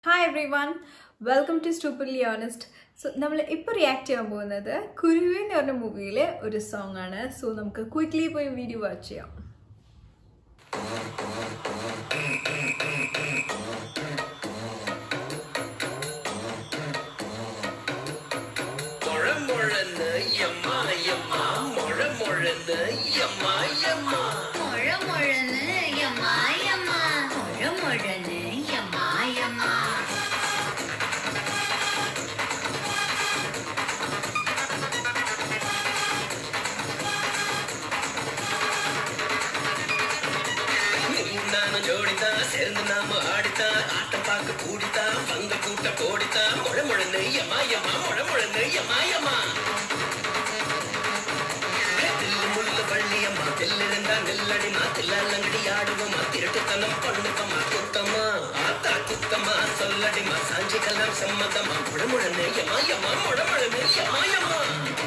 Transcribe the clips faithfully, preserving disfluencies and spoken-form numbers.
Hi everyone, welcome to Stupidly Honest. So, we will now react to Kuruvi in a movie, a song. So, we will quickly watch a video. ஜோடிதா சேர்ந்து நாம ஆடிதா ஆட்டம் பார்க்க கூடிதா பங்க கூட்ட கோடிதா முழ முழந்து யமா யமா முழ முழந்து யமா யமா தில்லு முள்ளு பள்ளியம்மா தில்லிருந்தா நெல்லடிமா தில்லாலங்கடி ஆடுவோமா திருட்டுத்தனம் பண்ணுக்கம்மா குத்தம்மா ஆத்தா குத்தம்மா சொல்லடிமா சாஞ்சிக்கலாம் சம்மதமா முழ முழந்து யமா யமா முழ முழந்து யமா யமா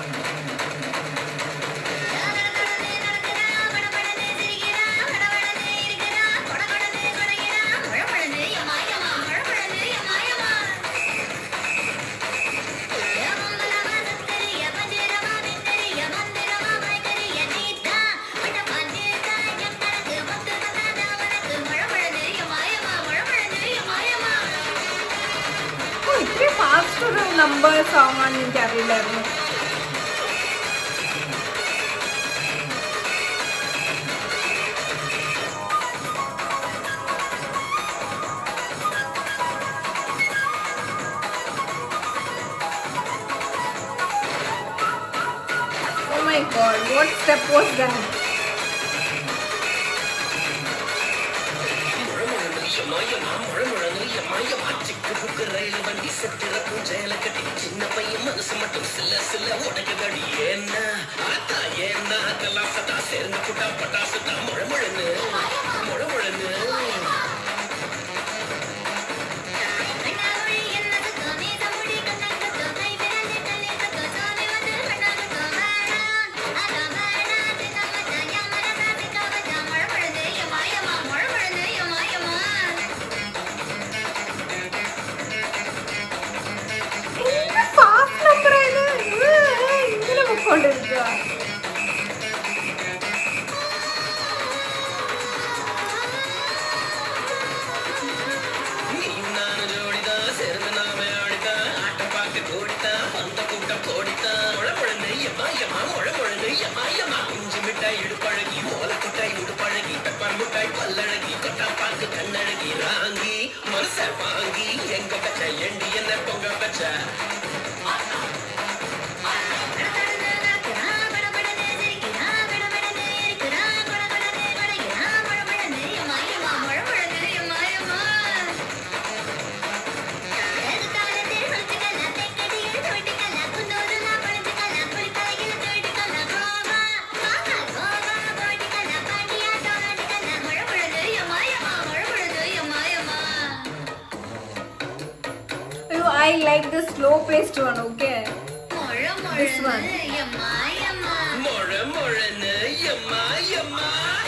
fast number song on vocabulary. Oh my god, what step was that? சின்ன பையன் மனசு மட்டும் சில சில உடக்குதடி ஏன்னா ஆத்தா ஏன்னா கலாசதா சேர்ந்து புட்டா பட்டாசுதா முழ முழன்னு முழ முழன்னு இடுப்பழகி மோலக்குட்டாய் உடுப்பழகி பெப்பர் முட்டாய் பல்லழகி கொட்டா பாக்கு கண்ணழகி ராங்கி மனச வாங்கி எங்க பச்ச எண்டி என்ன பொங்க பச்ச I like the slow paced one, okay? This one. Mora mora na yama yama.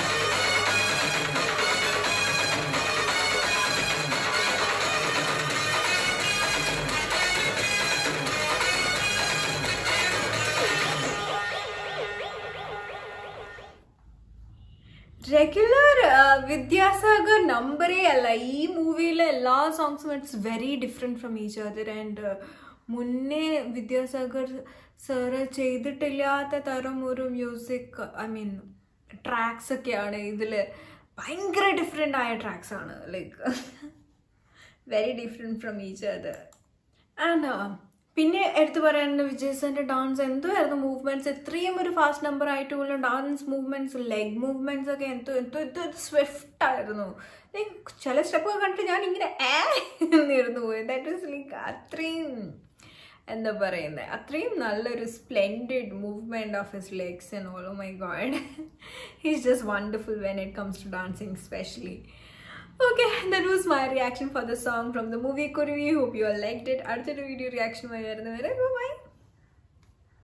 Regular uh, Vidyasagar number alla ee movie la alla songs it's very different from each other and uh, munne Vidyasagar sir cheyidittillatha taram oru music I mean tracks okke aanu idile bhayangara different aya tracks aanu like very different from each other and uh, പിന്നെ എടുത്തു പറയാനുള്ള വിജയ് സാറിന്റെ dance എന്തോ ആയിരുന്നു movements ഇത്രയും ഒരു fast number ആയിട്ടുള്ള dance movements leg movements ഒക്കെ എന്തോ എന്തോ എന്തോ സ്വിഫ്റ്റ് ആയിരുന്നു ലൈക്ക് ചില സ്റ്റെപ്പൊക്കെ കണ്ടിട്ട് ഞാൻ ഇങ്ങനെ ഏന്നിരുന്നു പോയി ദാറ്റ് വാസ് ലൈക്ക് അത്രയും എന്താ പറയുന്നത് അത്രയും നല്ലൊരു splendid movement of his legs and all. Oh my god, he is just wonderful when it comes to dancing specially. Okay, that was my reaction for the song from the movie Kuruvi. Hope you all liked it. அடுத்த video reaction. Bye bye.